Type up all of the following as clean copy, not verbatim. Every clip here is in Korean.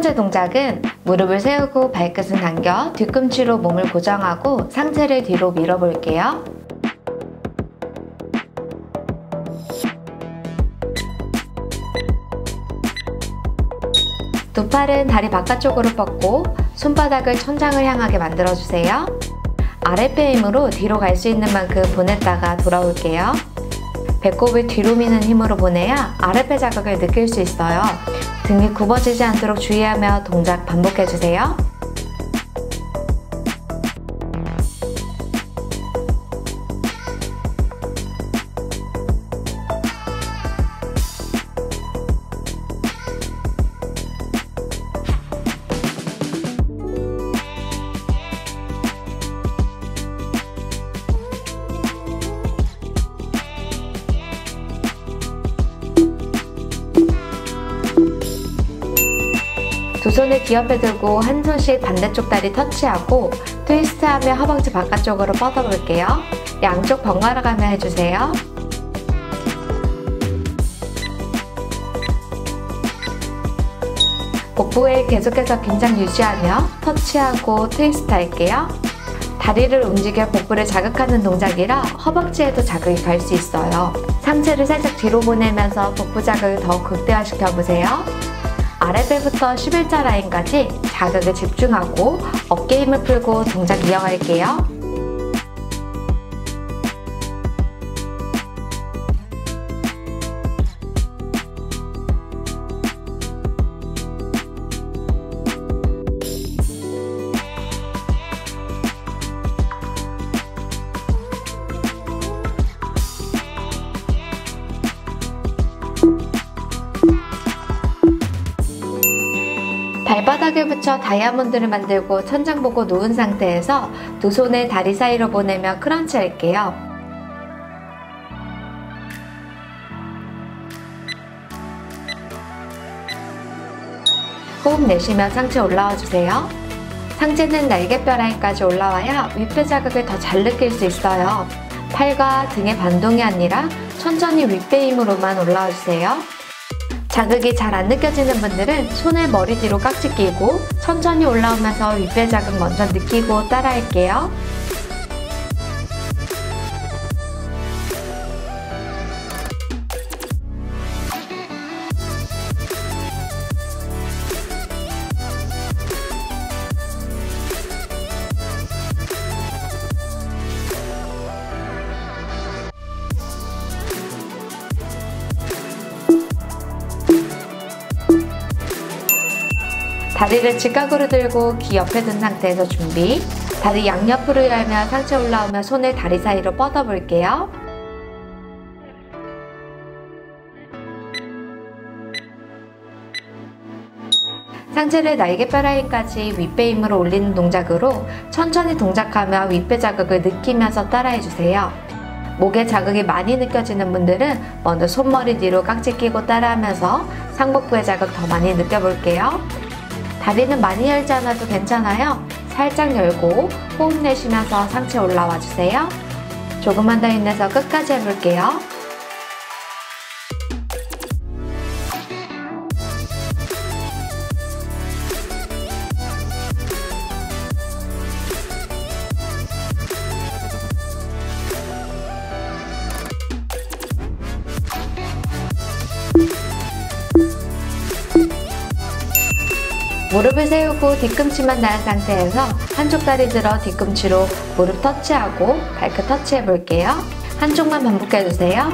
번째 동작은 무릎을 세우고 발끝은 당겨 뒤꿈치로 몸을 고정하고 상체를 뒤로 밀어볼게요. 두 팔은 다리 바깥쪽으로 뻗고 손바닥을 천장을 향하게 만들어주세요. 아랫배 힘으로 뒤로 갈 수 있는 만큼 보냈다가 돌아올게요. 배꼽을 뒤로 미는 힘으로 보내야 아랫배 자극을 느낄 수 있어요. 등이 굽어지지 않도록 주의하며 동작 반복해주세요. 두 손을 귀 옆에 들고 한 손씩 반대쪽 다리 터치하고 트위스트하며 허벅지 바깥쪽으로 뻗어볼게요. 양쪽 번갈아 가며 해주세요. 복부에 계속해서 긴장 유지하며 터치하고 트위스트 할게요. 다리를 움직여 복부를 자극하는 동작이라 허벅지에도 자극이 갈 수 있어요. 상체를 살짝 뒤로 보내면서 복부 자극을 더 극대화시켜보세요. 아랫배부터 11자 라인까지 자극에 집중하고 어깨 힘을 풀고 동작 이어갈게요. 발바닥을 붙여 다이아몬드를 만들고 천장 보고 누운 상태에서 두 손을 다리 사이로 보내며 크런치 할게요. 호흡 내쉬며 상체 올라와 주세요. 상체는 날개뼈 라인까지 올라와야 윗배 자극을 더 잘 느낄 수 있어요. 팔과 등의 반동이 아니라 천천히 윗배 힘으로만 올라와 주세요. 자극이 잘 안 느껴지는 분들은 손을 머리 뒤로 깍지 끼고 천천히 올라오면서 윗배 자극 먼저 느끼고 따라할게요. 다리를 직각으로 들고 귀 옆에 둔 상태에서 준비. 다리 양옆으로 열며 상체 올라오며 손을 다리 사이로 뻗어볼게요. 상체를 날개뼈 라인까지 윗배 힘으로 올리는 동작으로 천천히 동작하며 윗배 자극을 느끼면서 따라해주세요. 목에 자극이 많이 느껴지는 분들은 먼저 손머리 뒤로 깍지 끼고 따라하면서 상복부의 자극 더 많이 느껴볼게요. 다리는 많이 열지 않아도 괜찮아요. 살짝 열고 호흡 내쉬면서 상체 올라와 주세요. 조금만 더 힘내서 끝까지 해볼게요. 무릎을 세우고 뒤꿈치만 닿은 상태에서 한쪽 다리 들어 뒤꿈치로 무릎 터치하고 발끝 터치해 볼게요. 한쪽만 반복해주세요.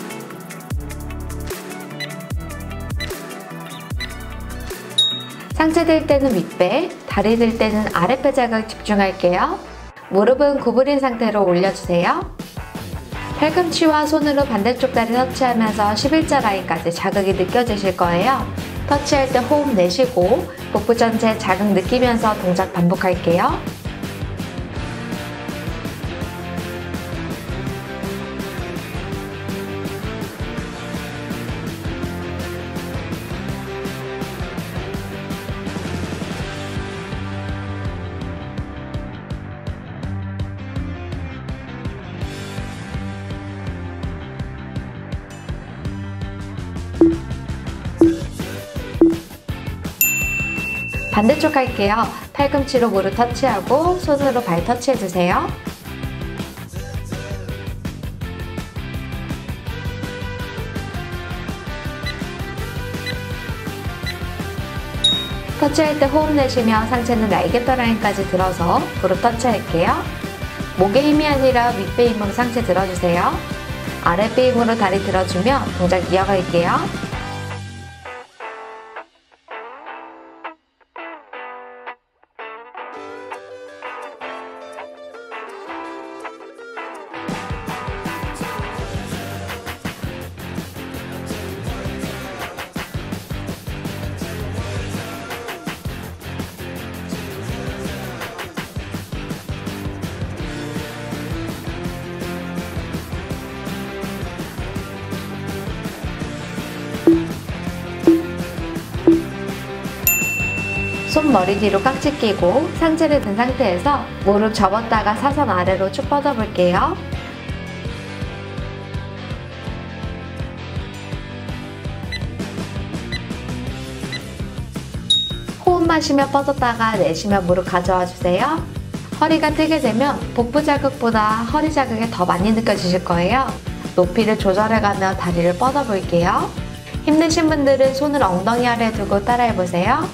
상체 들 때는 윗배, 다리 들 때는 아랫배 자극 집중할게요. 무릎은 구부린 상태로 올려주세요. 팔꿈치와 손으로 반대쪽 다리 터치하면서 11자 라인까지 자극이 느껴지실 거예요. 터치할 때 호흡 내쉬고 복부 전체 자극 느끼면서 동작 반복할게요. 반대쪽 할게요. 팔꿈치로 무릎 터치하고 손으로 발 터치해주세요. 터치할 때 호흡 내쉬며 상체는 날개뼈 라인까지 들어서 무릎 터치할게요. 목의 힘이 아니라 윗배 힘으로 상체 들어주세요. 아랫배 힘으로 다리 들어주며 동작 이어갈게요. 손 머리 뒤로 깍지 끼고 상체를 든 상태에서 무릎 접었다가 사선 아래로 쭉 뻗어 볼게요. 호흡 마시며 뻗었다가 내쉬며 무릎 가져와 주세요. 허리가 뜨게 되면 복부 자극보다 허리 자극이 더 많이 느껴지실 거예요. 높이를 조절해가며 다리를 뻗어 볼게요. 힘드신 분들은 손을 엉덩이 아래에 두고 따라해 보세요.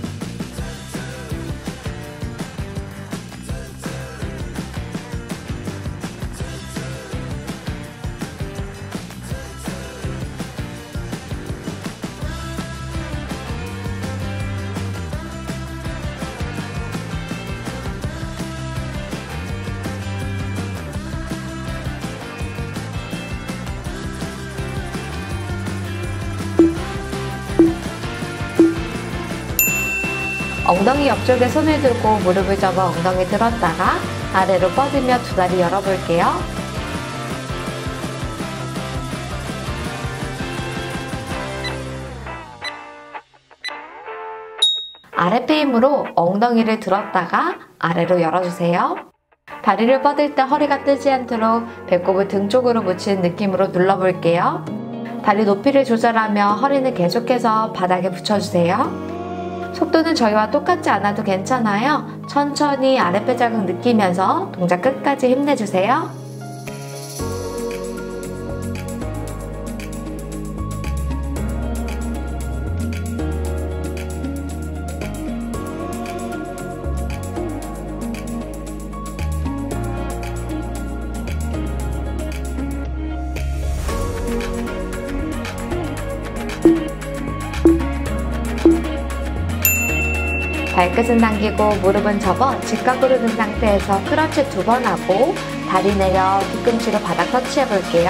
엉덩이 옆쪽에 손을 들고 무릎을 접어 엉덩이 들었다가 아래로 뻗으며 두 다리 열어볼게요. 아랫배 힘으로 엉덩이를 들었다가 아래로 열어주세요. 다리를 뻗을 때 허리가 뜨지 않도록 배꼽을 등 쪽으로 묻히는 느낌으로 눌러볼게요. 다리 높이를 조절하며 허리는 계속해서 바닥에 붙여주세요. 속도는 저희와 똑같지 않아도 괜찮아요. 천천히 아랫배 자극 느끼면서 동작 끝까지 힘내주세요. 발끝은 당기고 무릎은 접어 직각으로 든 상태에서 크런치 2번 하고 다리 내려 뒤꿈치로 바닥 터치해 볼게요.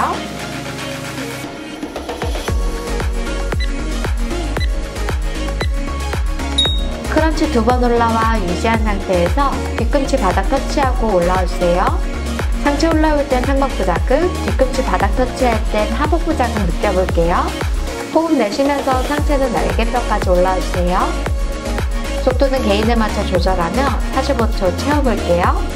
크런치 2번 올라와 유지한 상태에서 뒤꿈치 바닥 터치하고 올라와 주세요. 상체 올라올 땐 상복부 자극, 뒤꿈치 바닥 터치할 땐 하복부 자극 느껴볼게요. 호흡 내쉬면서 상체는 날개뼈까지 올라와 주세요. 속도는 개인에 맞춰 조절하며 45초 채워볼게요.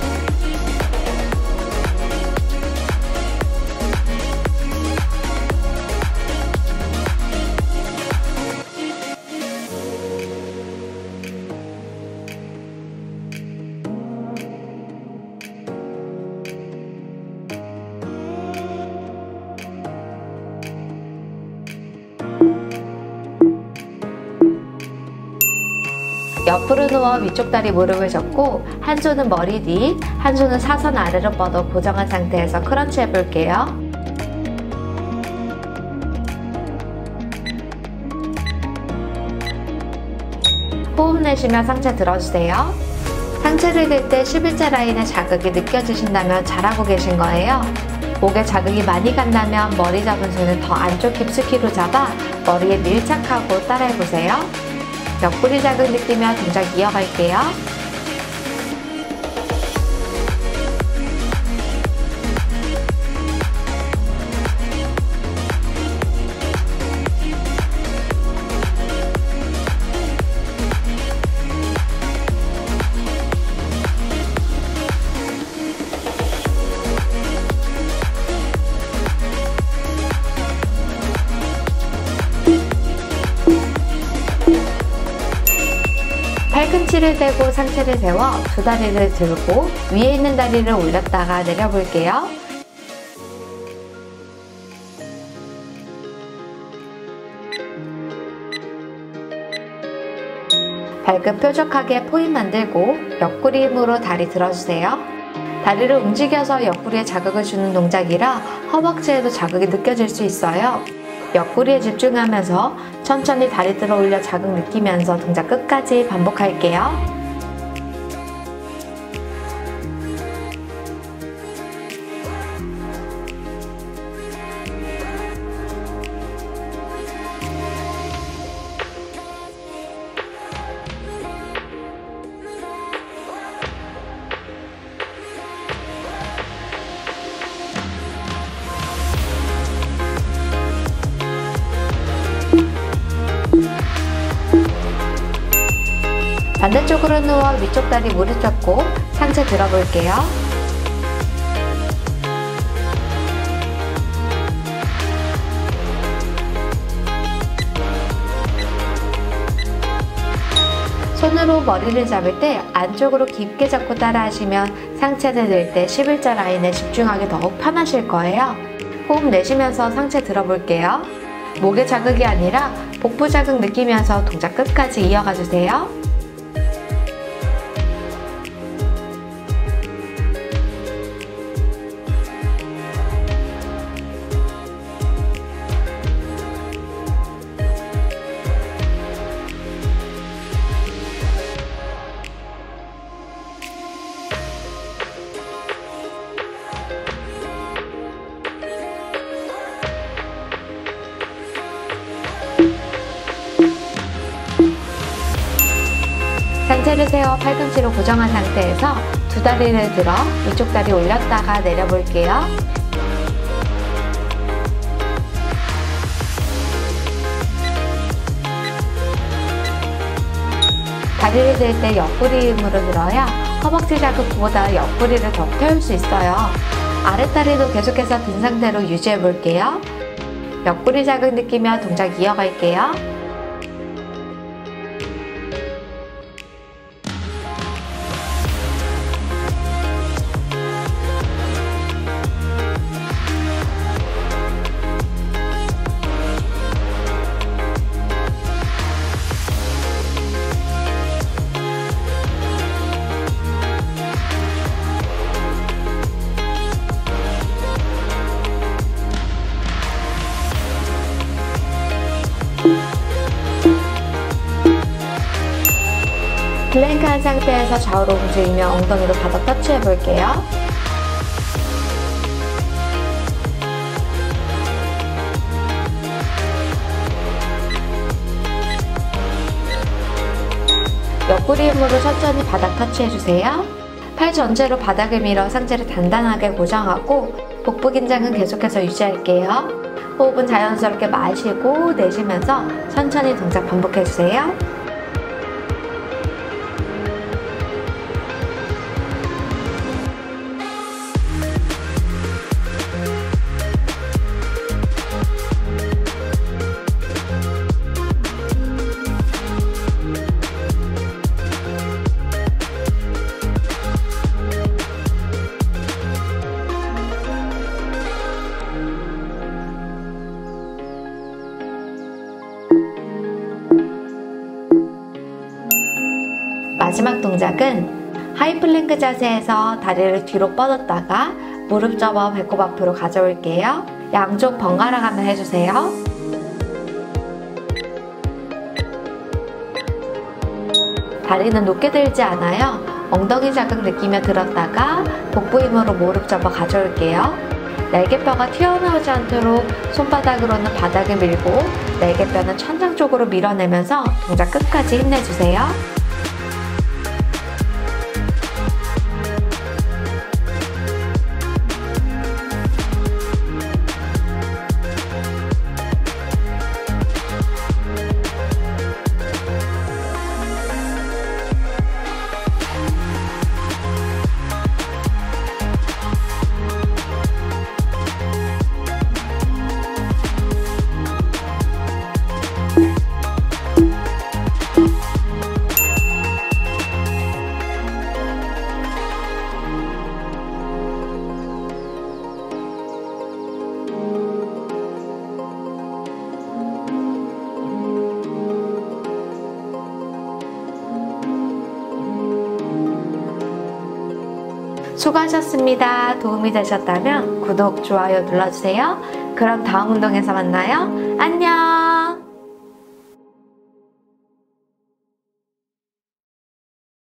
옆으로 누워 위쪽 다리 무릎을 접고 한 손은 머리 뒤, 한 손은 사선 아래로 뻗어 고정한 상태에서 크런치 해볼게요. 호흡 내쉬며 상체 들어주세요. 상체를 들 때 11자 라인의 자극이 느껴지신다면 잘하고 계신 거예요. 목에 자극이 많이 간다면 머리 잡은 손을 더 안쪽 깊숙이로 잡아 머리에 밀착하고 따라해보세요. 옆구리 자극 느끼며 동작 이어갈게요. 팔꿈치를 대고 상체를 세워 두 다리를 들고 위에 있는 다리를 올렸다가 내려볼게요. 발끝 뾰족하게 포인 만들고 옆구리 힘으로 다리 들어주세요. 다리를 움직여서 옆구리에 자극을 주는 동작이라 허벅지에도 자극이 느껴질 수 있어요. 옆구리에 집중하면서 천천히 다리 들어 올려 자극 느끼면서 동작 끝까지 반복할게요. 반대쪽으로 누워 위쪽 다리 무릎 접고 상체 들어볼게요. 손으로 머리를 잡을 때 안쪽으로 깊게 잡고 따라하시면 상체를 들 때 11자 라인에 집중하기 더욱 편하실 거예요. 호흡 내쉬면서 상체 들어볼게요. 목에 자극이 아니라 복부 자극 느끼면서 동작 끝까지 이어가 주세요. 상체를 세워 팔꿈치로 고정한 상태에서 두 다리를 들어 위쪽 다리 올렸다가 내려볼게요. 다리를 들 때 옆구리 힘으로 들어야 허벅지 자극보다 옆구리를 더 태울 수 있어요. 아랫다리도 계속해서 든 상태로 유지해 볼게요. 옆구리 자극 느끼며 동작 이어갈게요. 플랭크한 상태에서 좌우로 움직이며 엉덩이로 바닥 터치해 볼게요. 옆구리 힘으로 천천히 바닥 터치해 주세요. 팔 전체로 바닥을 밀어 상체를 단단하게 고정하고 복부 긴장은 계속해서 유지할게요. 호흡은 자연스럽게 마시고 내쉬면서 천천히 동작 반복해 주세요. 마지막 동작은 하이플랭크 자세에서 다리를 뒤로 뻗었다가 무릎 접어 배꼽 앞으로 가져올게요. 양쪽 번갈아 가며 해주세요. 다리는 높게 들지 않아요. 엉덩이 자극 느끼며 들었다가 복부 힘으로 무릎 접어 가져올게요. 날개뼈가 튀어나오지 않도록 손바닥으로는 바닥을 밀고 날개뼈는 천장 쪽으로 밀어내면서 동작 끝까지 힘내주세요. 수고하셨습니다. 도움이 되셨다면 구독, 좋아요 눌러주세요. 그럼 다음 운동에서 만나요. 안녕!